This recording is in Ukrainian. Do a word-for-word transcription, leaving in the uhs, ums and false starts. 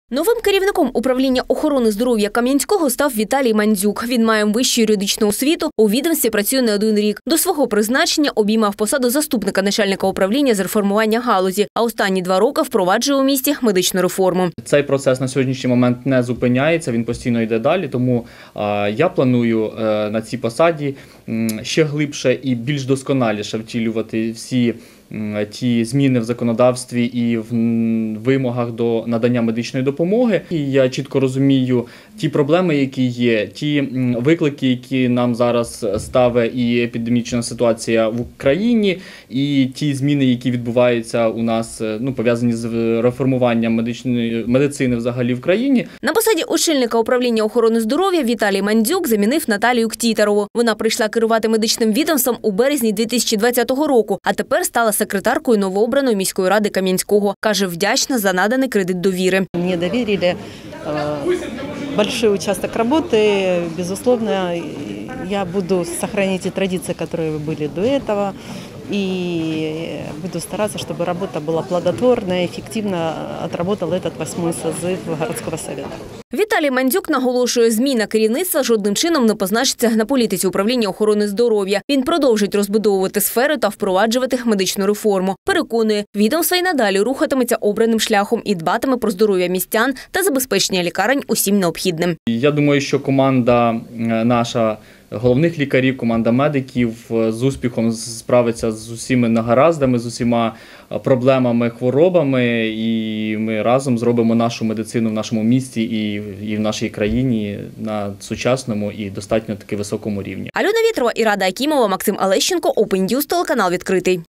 Новим керівником управління охорони здоров'я Кам'янського став Віталій Мандзюк. Він має вищу юридичну освіту, у відомстві працює не один рік. До свого призначення обіймав посаду заступника начальника управління з реформування галузі, а останні два роки впроваджує у місті медичну реформу. Цей процес на сьогоднішній момент не зупиняється, він постійно йде далі, тому а, я планую а, на цій посаді м, ще глибше і більш досконаліше втілювати всі ті зміни в законодавстві і в вимогах до надання медичної допомоги. І я чітко розумію ті проблеми, які є, ті виклики, які нам зараз ставить і епідемічна ситуація в Україні, і ті зміни, які відбуваються у нас, ну, пов'язані з реформуванням медичної медицини взагалі в країні. На посаді очільника управління охорони здоров'я Віталій Мандзюк замінив Наталію Ктітерову. Вона прийшла керувати медичним відомством у березні дві тисячі двадцятого року, а тепер стала секретаркою новообраної міської ради Кам'янського. Каже, вдячна за наданий кредит довіри. Мені довірили большой участок работы. Безусловно, я буду сохранить и традиции, которые были до этого. И буду стараться, чтобы работа была плодотворная, эффективно отработал этот восьмой созыв городского совета. Віталій Мандзюк наголошує, зміна керівництва жодним чином не позначиться на політиці управління охорони здоров'я. Він продовжить розбудовувати сфери та впроваджувати медичну реформу. Переконує, відомство й надалі рухатиметься обраним шляхом і дбатиме про здоров'я містян та забезпечення лікарень усім необхідним. Я думаю, що команда наша, головних лікарів, команда медиків з успіхом справиться з усіма негараздами, з усіма проблемами, хворобами, і ми разом зробимо нашу медицину в нашому місті і, і в нашій країні на сучасному і достатньо таки високому рівні. Альона Вєтрова, Ірада Акімова, Максим Алещенко, Open News, телеканал «Відкритий».